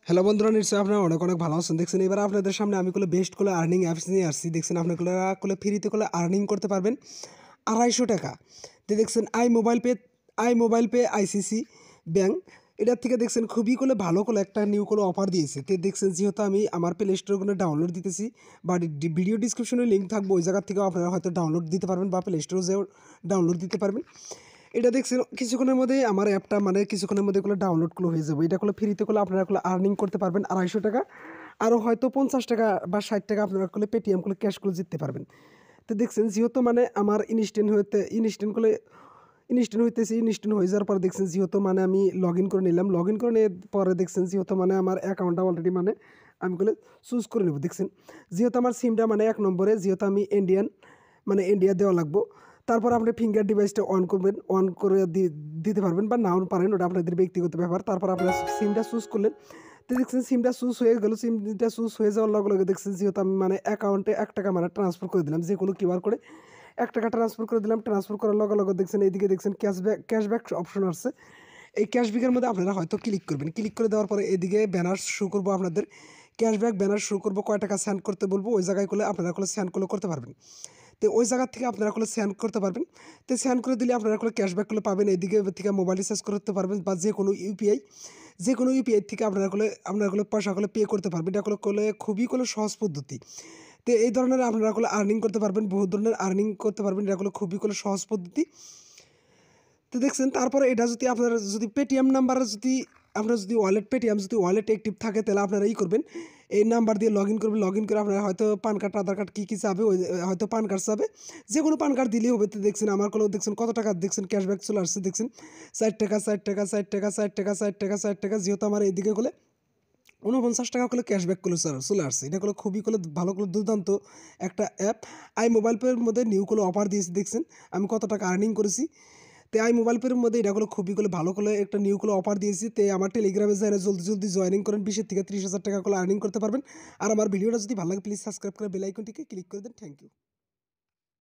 Hello বন্ধুরা, নিশ্চয়ই আপনারা অনেক অনেক ভালো আছেন। দেখছেন এবার আপনাদের সামনে আমি বেস্ট আর্নিং অ্যাপস নিয়ে আসছি। দেখছেন আপনারা ফ্রিতে আর্নিং করতে পারবেন 250 টাকা। তো দেখছেন i mobile pay ICC bank এটার থেকে দেখছেন খুবই ভালো একটা নিউ অফার দিয়েছে। তো দেখছেন যেহেতু আমি আমার প্লে স্টোরে ডাউনলোড দিতেছি বা ভিডিও ডিসক্রিপশনে লিঙ্ক থাকবে, ওই জায়গা থেকেও আপনারা হয়তো ডাউনলোড দিতে পারবেন বা প্লে স্টোরে যেও ডাউনলোড দিতে পারবেন। এটা দেখছেন কিছুক্ষণের মধ্যেই আমার অ্যাপটা কিছুক্ষণের মধ্যে ডাউনলোড হয়ে যাবে। এটা ফ্রিতে আপনারা আর্নিং করতে পারবেন 250 টাকা। আরও হয়তো 50 টাকা বা 60 টাকা আপনারা পেটিএম ক্যাশ জিততে পারবেন। তো দেখছেন যেহেতু আমার ইনস্ট্যান্ট হয়ে যাওয়ার পরে দেখছেন যেহেতু আমি লগ ইন করে নিলাম। লগ ইন করে নেওয়ার পরে দেখছেন যেহেতু আমার অ্যাকাউন্টটা অলরেডি আমি চুজ করে নেব। দেখছেন যেহেতু আমার সিমটা 1 নম্বরে, যেহেতু আমি ইন্ডিয়া দেওয়া লাগবো। তারপর আপনি ফিঙ্গার ডিভাইসটা অন করবেন, অন করে দিতে পারবেন বা নাও পারেন, ওটা আপনাদের ব্যক্তিগত ব্যাপার। তারপর আপনারা সিমটা চুজ করলেন। তো দেখছেন সিমটা চুজ হয়ে গেল। সিমটা চুজ হয়ে যাওয়ার লগে লগে দেখছেন যেহেতু আমি অ্যাকাউন্টে 1 টাকা ট্রান্সফার করে দিলাম, যে কোনো কিউআর করে 1 টাকা ট্রান্সফার করে দিলাম। ট্রান্সফার করার লগে লগে দেখছেন এইদিকে দেখছেন ক্যাশব্যাক অপশন আসছে। এই ক্যাশব্যাকের মধ্যে আপনারা হয়তো ক্লিক করবেন। ক্লিক করে দেওয়ার পরে এদিকে ব্যানার শো করবো, আপনাদের ক্যাশব্যাক ব্যানার শো করবো, কয় টাকা সেন্ড করতে বলবো, ওই জায়গায় আপনারা সেন্ড করতে পারবেন। তো ওই জায়গা থেকে আপনারা সেন্ড করতে পারবেন। তো সেন্ড করে দিলে আপনারা ক্যাশব্যাক পাবেন। এইদিকে থেকে মোবাইল রিচার্জ করতে পারবেন বা যে কোনো ইউপিআই থেকে আপনারা পয়সা পে করতে পারবেন। এটা খুবই সহজ পদ্ধতি। তো এই ধরনের আপনারা আর্নিং করতে পারবেন, বহু ধরনের আর্নিং করতে পারবেন। এটা খুবই সহজ পদ্ধতি। তো দেখছেন তারপরে এটা যদি আপনারা পেটিএম নাম্বারে আপনার পেটিএম ওয়ালেট অ্যাক্টিভ থাকে, তাহলে আপনারা করবেন, এই নাম্বার দিয়ে লগ ইন করবেন। লগ ইন করে আপনারা হয়তো পান কার্ড আধার কার্ড কী চাবে, ওই হয়তো পান কার্ড চাবে, যে কোনো পান কার্ড দিলেই হবে। তো দেখছেন আমার দেখছেন কত টাকা দেখছেন ক্যাশব্যাক চলে আসছে। দেখছেন 60 টাকা 60 টাকা 60 টাকা 60 টাকা 60 টাকা 60 টাকা, যেহেতু আমার এইদিকে 49 টাকা ক্যাশব্যাক চলে আসছে। এটা খুবই ভালো দুর্দান্ত একটা অ্যাপ। মোবাইল পের মধ্যে নিউ অফার দিয়েছে। দেখছেন আমি কত টাকা আর্নিং করেছি। তো মোবাইল পের মধ্যে এটা খুবই ভালো একটা নিউ অফার দিয়েছি। তো আমার টেলিগ্রামে যারা জলদি জয়েনিং করেন, 20 থেকে 30,000 টাকা আর্নিং করতে পারবেন। আর আমার ভিডিওটা যদি ভালো লাগে প্লিজ সাবস্ক্রাইব করে বেল আইকনটিকে ক্লিক করে দেন। Thank you.